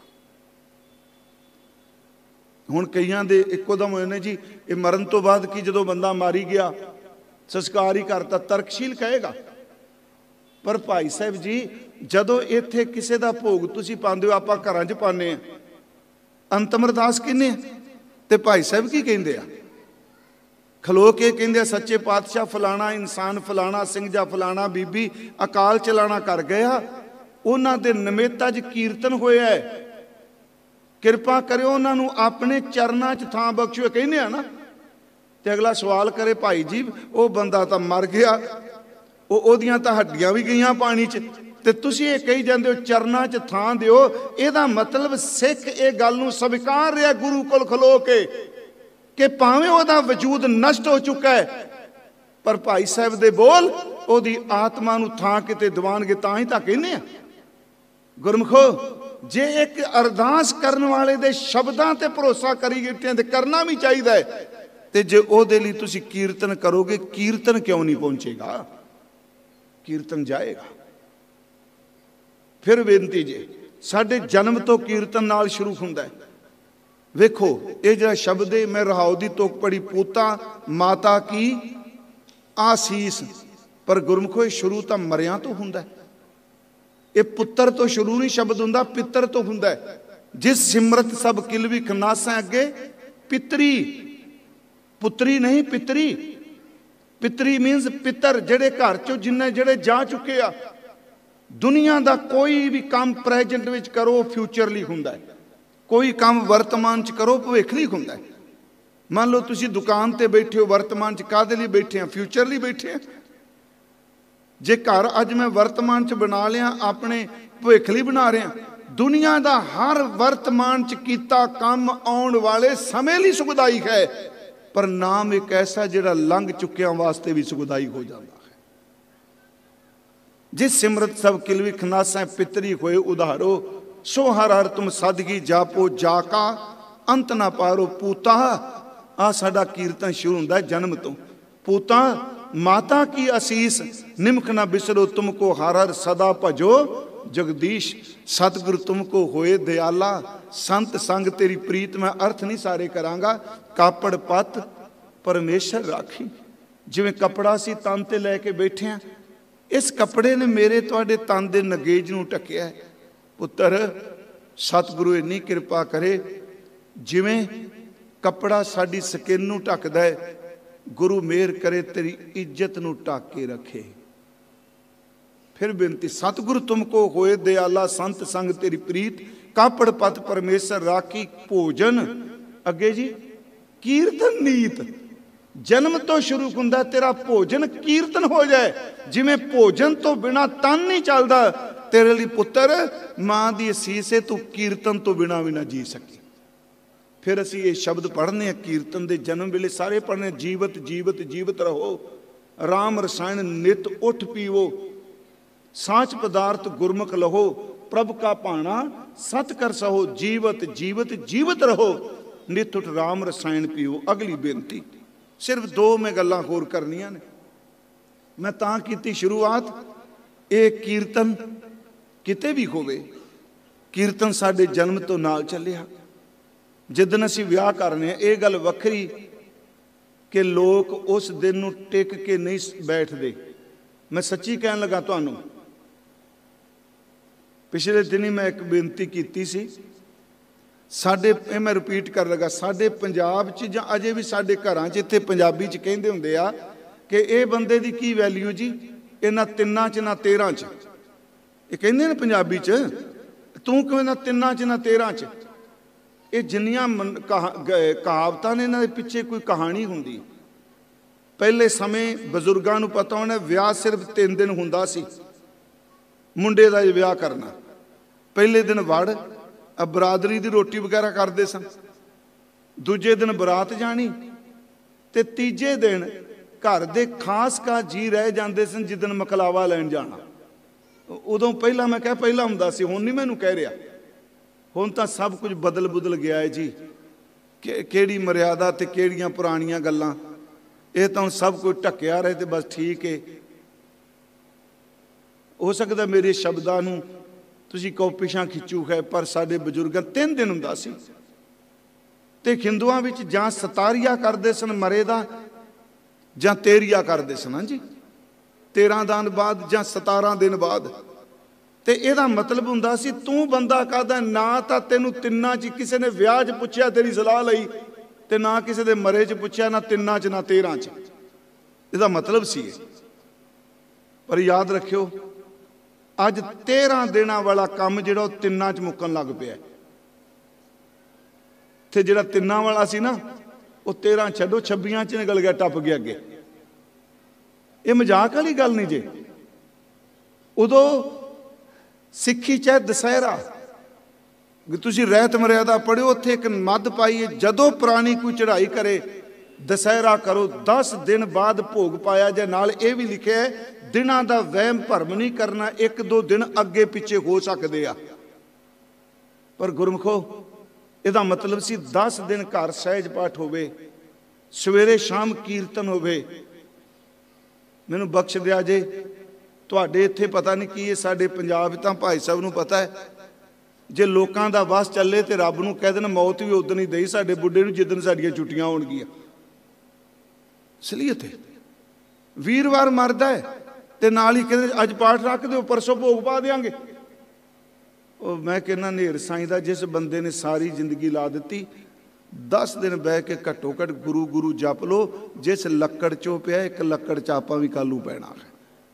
हुण कईयां दे इक्को दम होए ने जी ये मरण तो बाद की जदों बंदा मारी गया संस्कार ही करता तर्कशील कहेगा। पर भाई साहब जी जदों इत्थे किसी का भोग तुसीं पांदे हो आपां घरां च पाने अंतम अरदास किने ते भाई साहब की कहिंदे आ खलो के कहते सच्चे पातशाह फलाना इंसान फलाना सिंह जा फलाना बीबी अकाल चलाना कर गया, उन्हां दे नमेता च कीर्तन होया है, किरपा करियो उन्हां नूं अपने चरनां च थां बख्शो। कहने आ ना, ते अगला सवाल करे भाई जी वो बंदा तो मर गया, ओदियां तां हड्डियां भी गईयां पानी च, ते तुसीं ये कही जांदे हो चरनां च थां दिओ। इहदा मतलब सिख ये गल नूं स्वीकार रहा गुरु कोल खलो के कि भावें ओहदा वजूद नष्ट हो चुका है, पर भाई साहब दे बोल ओहदी आत्मा नूं थां किते दवाणगे, तां ही तां कहने आ। गुरमुखो जे एक अरदास करन वाले दे शब्दां ते भरोसा करी गिट्टियां ते करना भी चाहिए है, ते जे ओहदे लई तुसीं कीर्तन करोगे, कीर्तन क्यों नहीं पहुंचेगा? कीर्तन जाएगा। फिर बेनती जे साडे जन्म तो कीर्तन नाल शुरू हुंदा है। वेखो ये जो शब्द है, मैं रहाओ दी तुक पढ़ी, पूता माता की आसीस, पर गुरमुखो शुरू तो मरिया तो हुंदा है। ये पुत्र तो शुरू नहीं शब्द हुंदा, पितर तो हुंदा है। जिस सिमरत सब किलवी खनासा अगे पितरी, पुत्री नहीं पितरी। पितरी मीनस पितर, जेड़े घर चो जिन्हें जेड़े जा चुके आ। दुनिया का कोई भी काम प्रेजेंट विच करो फ्यूचरली हुंदा है, कोई काम वर्तमान च करो भविख हुंदा है। मान लो तुसी दुकान ते बैठे हो, वर्तमान च काहदे लई बैठे हैं? फ्यूचर लई बैठे हैं। जे घर अज मैं वर्तमान च बना लिया, अपने भविख लई बना रहा। दुनिया का हर वर्तमान च कीता काम आउण वाले समय लई सुखदाई है, पर नाम एक ऐसा जिहड़ा लंघ चुकियां वास्ते भी सुखदाई हो जाता है। जिस सिमरत सब किलवी खनासा पितरी होए उधारो, सो हर हर तुम सादगी जापो जाका अंत ना पारो। पूता आ साडा कीर्तन शुरू हुंदा है जन्म तो। पूता माता की आसीस निमख ना बिसरो, तुमको हर हर सदा भजो जगदीश। सतगुरु तुमको होए दयाला, संत संग तेरी प्रीत। मैं अर्थ नहीं सारे करांगा। कापड़ पत परमेश्वर राखी। जिवें कपड़ा सी तन ते लैके बैठे हैं, इस कपड़े ने मेरे तुहाडे तन दे नगेज नूं ढकिया है। पुत्र सतगुरु इन्नी किरपा करे, जिवें कपड़ा साडी स्किन नूं ढकदा है, गुरु मेहर करे तेरी इज्जत नूं ढक के रखे। फिर बेनती, सतगुरु तुमको होए दयाला, संत संग तेरी प्रीत। कापड़ पत परमेश्वर राखी। भोजन अगे जी कीर्तन नीत। जन्म तो शुरू हुंदा तेरा भोजन कीर्तन हो जाए। जिवें भोजन तो बिना तन नहीं चलदा, तेरे लिए पुत्र मां दी असीस है, तू कीर्तन तो बिना भी ना जी सके। फिर असी ये शब्द पढ़ने कीर्तन दे जन्म वेले सारे पढ़ने, जीवत जीवत जीवत रहो, राम रसायन नित उठ पीवो, सांच पदार्थ गुरमुख लहो, प्रभ का भाना सत कर सहो। जीवत जीवत जीवत रहो, नित उठ राम रसायन पीवो। अगली बेनती सिर्फ दो मैं गल्लां होर करनियां ने। मैं तां कीती शुरुआत, ये कीर्तन किते भी होवे, कीर्तन साडे जन्म तो नाल चलिया। जिदन असीं विआह करने, ये गल वखरी कि लोग उस दिन नूं टिक के नहीं बैठते। मैं सच्ची कहन लगा तुहानूं, पिछले दिन ही मैं एक बेनती कीती सी। साडे मैं रिपीट कर लगा, साडे पंजाब च जां अजे भी साडे घरां च इत्थे पंजाबी च कहिंदे हुंदे आ कि ये बंदे दी की वैल्यू जी, इन्हां तिन्नां च ना 13 च। ये कहिंदे ने पंजाबी च, तूं किवें ना तिन्नां च ना 13 च। ये जिन्नियां कहावतां ने, इन्हां दे पिछे कोई कहानी हुंदी। पहले समय बजुर्गां नूं पता होना, विआह सिर्फ 3 दिन हुंदा सी। मुंडे दा विआह करना, पहले दिन वड़ बरादरी की रोटी वगैरह करते सन, दूजे दिन बरात जानी, ते तीजे दिन घर दे खास का जी रह जाते सन जिदन मकलावा लैन जाना। उदों पहला मैं कह पहला हुंदा सी, हुण नहीं मैनूं कह रहा। हुण तां सब कुछ बदल बुदल गया है जी। केड़ी मर्यादा ते केड़ियां पुरानियां गल्लां, ये तां सब कुछ ढक्या रहे ते बस ठीक है। हो सकदा मेरे शब्दां नूं तुसीं कहो पिछां खिंचू है, पर साडे बजुर्गां 3 दिन हुंदा सी। ते हिंदुआं विच जां सतारिया करदे सन मरे दा, जां तेरिया करदे सन। हां जी, 13 दिन बाद जां 17 दिन बाद। ते इहदा मतलब हुंदा सी, तूं बंदा कहदा ना तां तैनूं तिन्नां च किसी ने विआह च पुछया तेरी सलाह लई, ਤੇ ਨਾ ਕਿਸੇ ਦੇ ਮਰੇ 'ਚ ਪੁੱਛਿਆ, ਨਾ ਤਿੰਨਾਂ 'ਚ ਨਾ 13 'ਚ। ਇਹਦਾ ਮਤਲਬ ਸੀ ਇਹ। ਪਰ ਯਾਦ ਰੱਖਿਓ, ਅੱਜ 13 ਦਿਨਾਂ ਵਾਲਾ ਕੰਮ ਜਿਹੜਾ ਉਹ ਤਿੰਨਾਂ 'ਚ ਮੁੱਕਣ ਲੱਗ ਪਿਆ। ਤੇ ਜਿਹੜਾ ਤਿੰਨਾਂ ਵਾਲਾ ਸੀ ਨਾ, ਉਹ 13 ਛੱਡੋ 26 'ਚ ਨਿਕਲ ਗਿਆ, ਟੱਪ ਗਿਆ ਅੱਗੇ। ਇਹ ਮਜ਼ਾਕ ਵਾਲੀ ਗੱਲ ਨਹੀਂ ਜੇ। ਉਦੋਂ ਸਿੱਖੀ ਚਾਹੇ ਦੁਸਹਿਰਾ, ਤੁਸੀਂ ਰਹਿਤ ਮਰਿਆਦਾ ਪੜ੍ਹਿਓ, ਉੱਥੇ ਇੱਕ ਮੱਧ ਪਾਈ ਹੈ, ਜਦੋਂ ਪ੍ਰਾਣੀ ਕੋਈ ਚੜ੍ਹਾਈ ਕਰੇ ਦੁਸਹਿਰਾ ਕਰੋ, 10 ਦਿਨ ਬਾਅਦ ਭੋਗ ਪਾਇਆ ਜਾਏ। ਨਾਲ ਇਹ ਵੀ ਲਿਖਿਆ ਹੈ, ਦਿਨਾਂ ਦਾ ਵਹਿਮ ਭਰਮ ਨਹੀਂ ਕਰਨਾ, 1-2 ਦਿਨ ਅੱਗੇ ਪਿੱਛੇ ਹੋ ਸਕਦੇ ਆ। ਪਰ ਗੁਰਮੁਖੋ, ਇਹਦਾ ਮਤਲਬ ਸੀ 10 ਦਿਨ ਘਰ ਸਹਿਜ ਪਾਠ ਹੋਵੇ, ਸਵੇਰੇ ਸ਼ਾਮ ਕੀਰਤਨ ਹੋਵੇ। ਮੈਨੂੰ ਬਖਸ਼ ਦਿਆ ਜੇ, ਤੁਹਾਡੇ ਇੱਥੇ ਪਤਾ ਨਹੀਂ ਕੀ ਹੈ, ਸਾਡੇ ਪੰਜਾਬ ਤਾਂ ਭਾਈ ਸਾਹਿਬ ਨੂੰ ਪਤਾ ਹੈ, ਜੇ ਲੋਕਾਂ ਦਾ ਵਸ ਚੱਲੇ ਤੇ ਰੱਬ ਨੂੰ ਕਹਿ ਦੇਣ ਮੌਤ ਵੀ ਉਦੋਂ ਹੀ ਦੇਈ ਸਾਡੇ ਬੁੱਢੇ ਨੂੰ ਜਿੱਦਣ ਸਾਡੀਆਂ ਛੁੱਟੀਆਂ ਹੋਣਗੀਆਂ। ਇਸ ਲਈ ਇੱਥੇ ਵੀਰਵਾਰ ਮਰਦਾ ਹੈ ਤੇ ਨਾਲ ਹੀ ਕਹਿੰਦੇ ਅੱਜ ਪਾਠ ਰੱਖ ਦਿਓ, ਪਰਸੋਂ ਭੋਗ ਪਾ ਦਿਆਂਗੇ। ਉਹ ਮੈਂ ਕਹਿੰਦਾ ਨੇਰ ਸਾਈਂ ਦਾ, ਜਿਸ ਬੰਦੇ ਨੇ ਸਾਰੀ ਜ਼ਿੰਦਗੀ ਲਾ ਦਿੱਤੀ, 10 ਦਿਨ ਬਹਿ ਕੇ ਘੱਟੋ ਘੱਟ ਗੁਰੂ ਗੁਰੂ ਜਪ ਲਓ। ਜਿਸ ਲੱਕੜ 'ਚੋਂ ਪਿਆ, ਇੱਕ ਲੱਕੜ 'ਚ ਆਪਾਂ ਵੀ ਕੱਲੂ ਪੈਣਾ ਹੈ।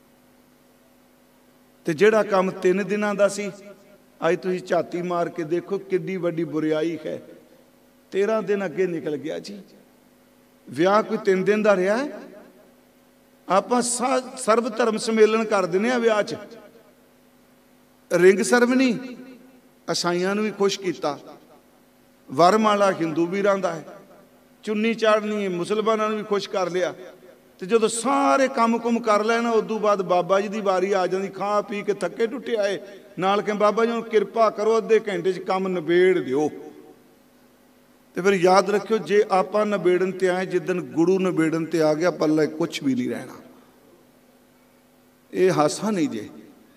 ਤੇ ਜਿਹੜਾ ਕੰਮ 3 ਦਿਨਾਂ ਦਾ ਸੀ, ਅੱਜ ਤੁਸੀਂ ਝਾਤੀ ਮਾਰ ਕੇ ਦੇਖੋ ਕਿੱਡੀ ਵੱਡੀ ਬੁਰਿਆਈ ਹੈ। 13 ਦਿਨ ਅੱਗੇ ਨਿਕਲ ਗਿਆ ਜੀ। ਵਿਆਹ ਕੋਈ 3 ਦਿਨ ਦਾ ਰਿਹਾ। ਆਪਾਂ ਸਰਬ ਧਰਮ ਸੰਮੇਲਨ ਕਰ ਦਿੰਦੇ ਆ ਵਿਆਹ 'ਚ। ਰਿੰਗ ਸਰਮਨੀ ਈਸਾਈਆਂ ਨੂੰ ਵੀ ਖੁਸ਼ ਕੀਤਾ, ਵਰਮਾਲਾ ਹਿੰਦੂ ਵੀਰਾਂ ਦਾ ਹੈ, ਚੁੰਨੀ ਚਾੜਨੀ ਮੁਸਲਮਾਨਾਂ ਨੂੰ ਵੀ ਖੁਸ਼ ਕਰ ਲਿਆ। ਤੇ ਜਦੋਂ ਸਾਰੇ ਕੰਮ ਕੁਮ ਕਰ ਲੈਣ, ਉਦੋਂ ਬਾਅਦ ਬਾਬਾ ਜੀ ਦੀ ਵਾਰੀ ਆ ਜਾਂਦੀ। ਖਾ ਪੀ ਕੇ ਥੱਕੇ ਟੁੱਟੇ ਆਏ, ਨਾਲ ਕਿ ਬਾਬਾ ਜੀ ਨੂੰ ਕਿਰਪਾ ਕਰੋ, ਅੱਧੇ ਘੰਟੇ 'ਚ ਕੰਮ ਨਿਬੇੜ ਦਿਓ। ਤੇ ਫਿਰ ਯਾਦ ਰੱਖਿਓ, ਜੇ ਆਪਾਂ ਨਿਬੇੜਨ ਤੇ ਆਏ, ਜਿੱਦਣ ਗੁਰੂ ਨਿਬੇੜਨ ਤੇ ਆ ਗਿਆ, ਪੱਲੇ ਕੁਛ ਵੀ ਨਹੀਂ ਰਹਿਣਾ। ਇਹ ਹਾਸਾ ਨਹੀਂ ਜੇ।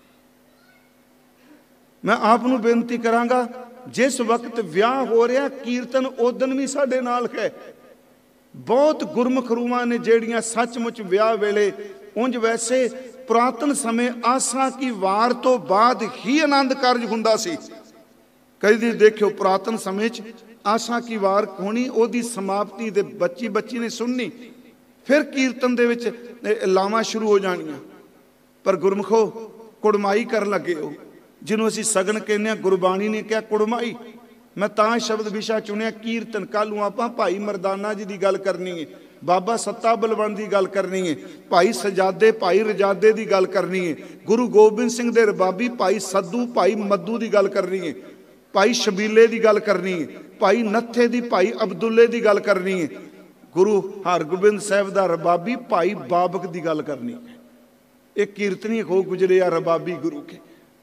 ਮੈਂ ਆਪ ਨੂੰ ਬੇਨਤੀ ਕਰਾਂਗਾ, ਜਿਸ ਵਕਤ ਵਿਆਹ ਹੋ ਰਿਹਾ, ਕੀਰਤਨ ਉਦਣ ਵੀ ਸਾਡੇ ਨਾਲ ਹੈ। ਬਹੁਤ ਗੁਰਮੁਖ ਰੂਹਾਂ ਨੇ ਜਿਹੜੀਆਂ ਸੱਚਮੁੱਚ ਵਿਆਹ ਵੇਲੇ, ਉਂਝ ਵੈਸੇ ਪੁਰਾਤਨ ਸਮੇਂ ਆਸਾ ਕੀ ਵਾਰ ਤੋਂ ਬਾਅਦ ਹੀ ਆਨੰਦ ਕਾਰਜ ਹੁੰਦਾ ਸੀ। ਕਈ ਦਿਨ ਦੇਖਿਓ, ਪੁਰਾਤਨ ਸਮੇਂ 'ਚ ਆਸਾ ਕੀ ਵਾਰ ਹੋਣੀ, ਉਹਦੀ ਸਮਾਪਤੀ ਦੇ ਬੱਚੀ ਨੇ ਸੁਣਨੀ, ਫਿਰ ਕੀਰਤਨ ਦੇ ਵਿੱਚ ਲਾਵਾਂ ਸ਼ੁਰੂ ਹੋ ਜਾਣੀਆਂ। ਪਰ ਗੁਰਮੁਖੋ, ਕੁੜਮਾਈ ਕਰਨ ਲੱਗੇ ਹੋ, ਜਿਹਨੂੰ ਅਸੀਂ ਸਗਨ ਕਹਿੰਦੇ ਹਾਂ। ਗੁਰਬਾਣੀ ਨੇ ਕਿਹਾ ਕੁੜਮਾਈ। ਮੈਂ ਤਾਂ ਸ਼ਬਦ ਵਿਸ਼ਾ ਚੁਣਿਆ ਕੀਰਤਨ। ਕੱਲ੍ਹ ਨੂੰ ਆਪਾਂ ਭਾਈ ਮਰਦਾਨਾ ਜੀ ਦੀ ਗੱਲ ਕਰਨੀ ਹੈ, ਬਾਬਾ ਸੱਤਾ ਬਲਵੰਤ ਦੀ ਗੱਲ ਕਰਨੀ ਹੈ, ਭਾਈ ਸਜਾਦੇ ਭਾਈ ਰਜਾਦੇ ਦੀ ਗੱਲ ਕਰਨੀ ਹੈ, ਗੁਰੂ ਗੋਬਿੰਦ ਸਿੰਘ ਦੇ ਰਬਾਬੀ ਭਾਈ ਸੱਧੂ ਭਾਈ ਮੱਧੂ ਦੀ ਗੱਲ ਕਰਨੀ ਹੈ, ਭਾਈ ਸ਼ਬੀਲੇ ਦੀ ਗੱਲ ਕਰਨੀ ਹੈ, ਭਾਈ ਨੱਥੇ ਦੀ ਭਾਈ ਅਬਦੁੱਲੇ ਦੀ ਗੱਲ ਕਰਨੀ ਹੈ, ਗੁਰੂ ਹਰਗੋਬਿੰਦ ਸਾਹਿਬ ਦਾ ਰਬਾਬੀ ਭਾਈ ਬਾਬਕ ਦੀ ਗੱਲ ਕਰਨੀ ਹੈ। ਇਹ ਕੀਰਤਨੀ ਹੋ ਗੁਜਰੇ ਆ ਰਬਾਬੀ ਗੁਰੂ ਕੇ।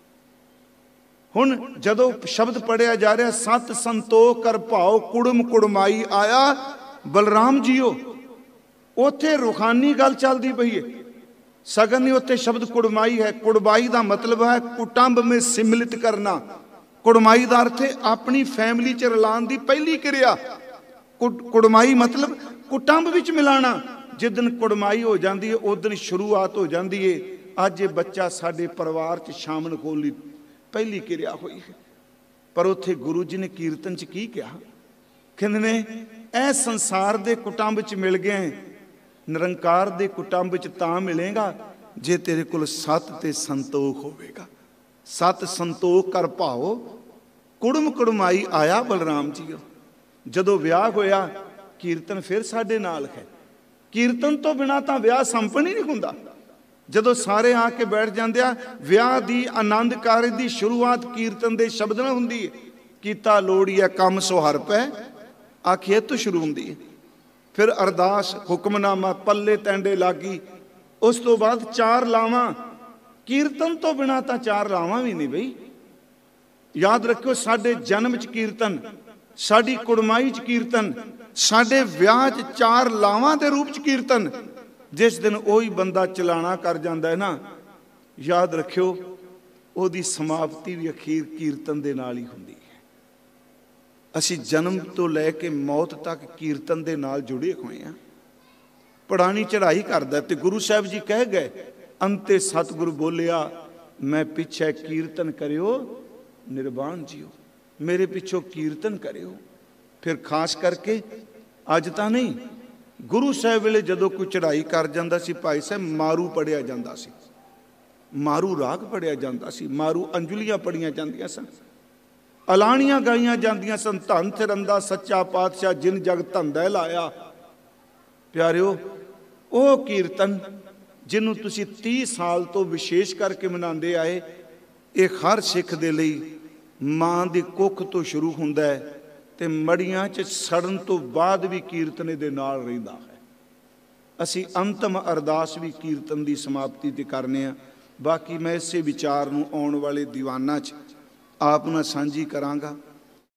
ਹੁਣ ਜਦੋਂ ਸ਼ਬਦ ਪੜਿਆ ਜਾ ਰਿਹਾ, ਸਤ ਸੰਤੋਖ ਕਰ ਭਾਉ ਕੁੜਮ ਕੁੜਮਾਈ ਆਇਆ ਬਲਰਾਮ ਜੀਓ, ਉੱਥੇ ਰੂਹਾਨੀ ਗੱਲ ਚੱਲਦੀ ਪਈ ਹੈ। ਸਗਨ ਨਹੀਂ, ਉੱਥੇ ਸ਼ਬਦ ਕੁੜਮਾਈ ਹੈ। ਕੁੜਮਾਈ ਦਾ ਮਤਲਬ ਹੈ ਕੁਟੰਬ ਮੇਂ ਸਿਮਲਿਤ ਕਰਨਾ। ਕੁੜਮਾਈ ਦਾ ਅਰਥ ਹੈ ਆਪਣੀ ਫੈਮਿਲੀ 'ਚ ਰਲਾਉਣ ਦੀ ਪਹਿਲੀ ਕਿਰਿਆ। ਕੁੜਮਾਈ ਮਤਲਬ ਕੁਟੰਬ ਵਿੱਚ ਮਿਲਾਣਾ। ਜਿੱਦਣ ਕੁੜਮਾਈ ਹੋ ਜਾਂਦੀ ਹੈ, ਉਦਣ ਸ਼ੁਰੂਆਤ ਹੋ ਜਾਂਦੀ ਹੈ। ਅੱਜ ਇਹ ਬੱਚਾ ਸਾਡੇ ਪਰਿਵਾਰ 'ਚ ਸ਼ਾਮਲ ਹੋਣ ਲਈ ਪਹਿਲੀ ਕਿਰਿਆ ਹੋਈ ਹੈ। ਪਰ ਉੱਥੇ ਗੁਰੂ ਜੀ ਨੇ ਕੀਰਤਨ 'ਚ ਕੀ ਕਿਹਾ? ਕਹਿੰਦੇ ਨੇ, ਇਹ ਸੰਸਾਰ ਦੇ ਕੁਟੰਬ 'ਚ ਮਿਲ ਗਏ, ਨਿਰੰਕਾਰ ਦੇ ਕੁਟੰਬ 'ਚ ਤਾਂ ਮਿਲੇਗਾ ਜੇ ਤੇਰੇ ਕੋਲ ਸਤ ਤੇ ਸੰਤੋਖ ਹੋਵੇਗਾ। ਸਤ ਸੰਤੋਖ ਕਰ ਭਾਓ ਕੁੜਮ ਕੁੜਮਾਈ ਆਇਆ ਬਲਰਾਮ ਜੀ। ਜਦੋਂ ਵਿਆਹ ਹੋਇਆ, ਕੀਰਤਨ ਫਿਰ ਸਾਡੇ ਨਾਲ ਹੈ। ਕੀਰਤਨ ਤੋਂ ਬਿਨਾਂ ਤਾਂ ਵਿਆਹ ਸੰਪੰਨ ਹੀ ਨਹੀਂ ਹੁੰਦਾ। ਜਦੋਂ ਸਾਰੇ ਆ ਕੇ ਬੈਠ ਜਾਂਦੇ ਆ, ਵਿਆਹ ਦੀ ਆਨੰਦ ਕਾਰਜ ਦੀ ਸ਼ੁਰੂਆਤ ਕੀਰਤਨ ਦੇ ਸ਼ਬਦ ਨਾਲ ਹੁੰਦੀ ਹੈ। ਕੀਤਾ ਲੋੜੀਐ ਕੰਮ ਸੁਹਰ ਪੈ, ਆਖੀਏ ਤੋਂ ਸ਼ੁਰੂ ਹੁੰਦੀ ਹੈ। ਫਿਰ ਅਰਦਾਸ, ਹੁਕਮਨਾਮਾ, ਪੱਲੇ ਟੈਂਡੇ ਲਾਗੀ। ਉਸ ਤੋਂ ਬਾਅਦ 4 ਲਾਵਾਂ। ਕੀਰਤਨ ਤੋਂ ਬਿਨਾਂ ਤਾਂ 4 ਲਾਵਾਂ ਵੀ ਨਹੀਂ ਬਈ। ਯਾਦ ਰੱਖਿਓ, ਸਾਡੇ ਜਨਮ 'ਚ ਕੀਰਤਨ, ਸਾਡੀ ਕੁੜਮਾਈ 'ਚ ਕੀਰਤਨ, ਸਾਡੇ ਵਿਆਹ 'ਚ 4 ਲਾਵਾਂ ਦੇ ਰੂਪ 'ਚ ਕੀਰਤਨ। ਜਿਸ ਦਿਨ ਉਹੀ ਬੰਦਾ ਚਲਾਣਾ ਕਰ ਜਾਂਦਾ ਹੈ ਨਾ, ਯਾਦ ਰੱਖਿਓ, ਉਹਦੀ ਸਮਾਪਤੀ ਵੀ ਅਖੀਰ ਕੀਰਤਨ ਦੇ ਨਾਲ ਹੀ ਹੁੰਦੀ ਹੈ। ਅਸੀਂ ਜਨਮ ਤੋਂ ਲੈ ਕੇ ਮੌਤ ਤੱਕ ਕੀਰਤਨ ਦੇ ਨਾਲ ਜੁੜੇ ਹੋਏ ਹਾਂ। ਪੜਾਣੀ ਚੜ੍ਹਾਈ ਕਰਦਾ ਤੇ ਗੁਰੂ ਸਾਹਿਬ ਜੀ ਕਹਿ ਗਏ, ਅੰਤੇ ਸਤਿਗੁਰੂ ਬੋਲਿਆ, ਮੈਂ ਪਿੱਛੇ ਕੀਰਤਨ ਕਰਿਓ ਨਿਰਵਾਣ ਜੀਓ। ਮੇਰੇ ਪਿੱਛੋਂ ਕੀਰਤਨ ਕਰਿਓ। ਫਿਰ ਖਾਸ ਕਰਕੇ ਅੱਜ ਤਾਂ ਨਹੀਂ, ਗੁਰੂ ਸਾਹਿਬ ਵੇਲੇ ਜਦੋਂ ਕੋਈ ਚੜ੍ਹਾਈ ਕਰ ਜਾਂਦਾ ਸੀ ਭਾਈ ਸਾਹਿਬ, ਮਾਰੂ ਪੜਿਆ ਜਾਂਦਾ ਸੀ, ਮਾਰੂ ਰਾਗ ਪੜਿਆ ਜਾਂਦਾ ਸੀ, ਮਾਰੂ ਅੰਜਲੀਆਂ ਪੜੀਆਂ ਜਾਂਦੀਆਂ ਸਨ, ਅਲਾਣੀਆਂ ਗਾਈਆਂ ਜਾਂਦੀਆਂ ਸਨ। ਧੰਨ ਥਿਰੰਦਾ ਸੱਚਾ ਪਾਤਸ਼ਾਹ ਜਿਨ ਜਗ ਧੰਦਾ ਲਾਇਆ। ਪਿਆਰਿਓ, ਉਹ ਕੀਰਤਨ ਜਿਹਨੂੰ ਤੁਸੀਂ 30 ਸਾਲ ਤੋਂ ਵਿਸ਼ੇਸ਼ ਕਰਕੇ ਮਨਾਉਂਦੇ ਆਏ, ਇਹ ਹਰ ਸਿੱਖ ਦੇ ਲਈ ਮਾਂ ਦੀ ਕੁੱਖ ਤੋਂ ਸ਼ੁਰੂ ਹੁੰਦਾ ਹੈ ਤੇ ਮੜੀਆਂ 'ਚ ਸੜਨ ਤੋਂ ਬਾਅਦ ਵੀ ਕੀਰਤਨ ਦੇ ਨਾਲ ਰਹਿੰਦਾ ਹੈ। ਅਸੀਂ ਅੰਤਮ ਅਰਦਾਸ ਵੀ ਕੀਰਤਨ ਦੀ ਸਮਾਪਤੀ 'ਤੇ ਕਰਨੇ ਆ। ਬਾਕੀ ਮੈਂ ਇਸੇ ਵਿਚਾਰ ਨੂੰ ਆਉਣ ਵਾਲੇ ਦੀਵਾਨਾਂ 'ਚ ਆਪ ਨਾਲ ਸਾਂਝੀ ਕਰਾਂਗਾ।